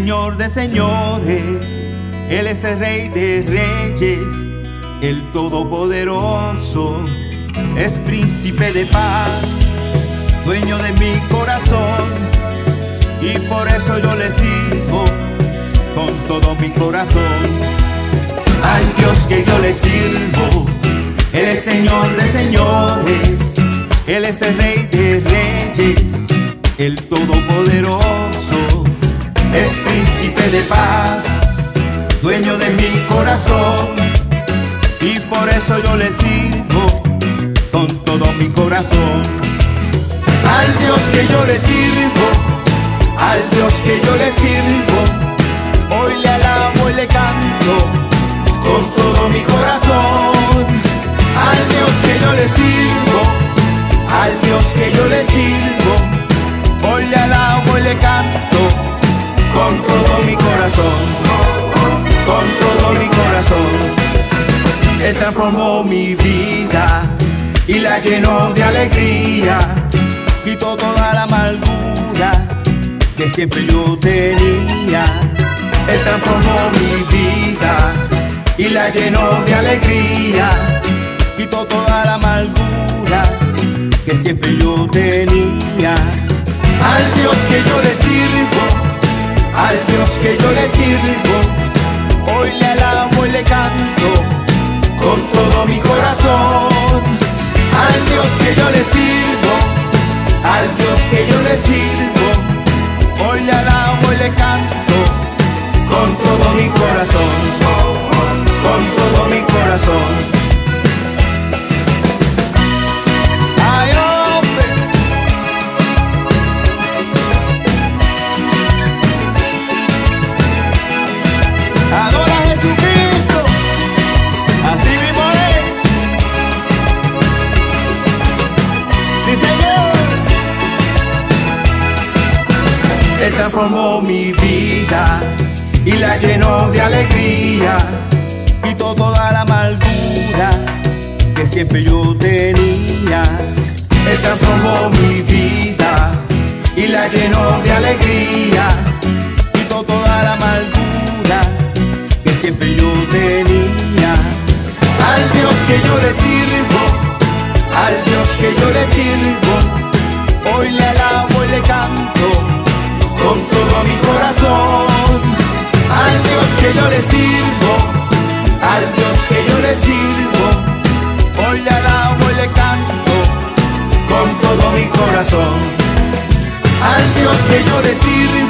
Señor de señores, Él es el Rey de reyes, el Todopoderoso, es príncipe de paz, dueño de mi corazón, y por eso yo le sirvo con todo mi corazón. Al Dios que yo le sirvo, Él es Señor de señores, Él es el Rey de reyes, el Todopoderoso, es príncipe de paz, dueño de mi corazón, y por eso yo le sirvo con todo mi corazón. Al Dios que yo le sirvo, al Dios que yo le sirvo, hoy le alabo y le canto con todo mi corazón. Al Dios que yo le sirvo, al Dios que yo le sirvo, hoy le alabo y le canto con todo mi corazón, con todo mi corazón. Él transformó mi vida y la llenó de alegría, quitó toda la amargura que siempre yo tenía. Él transformó mi vida y la llenó de alegría, quitó toda la amargura que siempre yo tenía. Al Dios que yo le sirvo, al Dios que yo le sirvo, hoy le alabo y le canto con todo mi corazón. Al Dios que yo le sirvo, al Dios que yo le sirvo, hoy le alabo y le canto con todo mi corazón, con todo mi corazón. Adora a Jesucristo, así mismo es. Sí, Señor. Él transformó mi vida y la llenó de alegría, quitó toda la amargura que siempre yo tenía. Él transformó mi vida y la llenó de alegría, quitó toda la amargura que siempre yo tenía. Al Dios que yo le sirvo, al Dios que yo le sirvo, hoy le alabo y le canto con todo mi corazón. Al Dios que yo le sirvo, al Dios que yo le sirvo, hoy le alabo y le canto con todo mi corazón. Al Dios que yo le sirvo,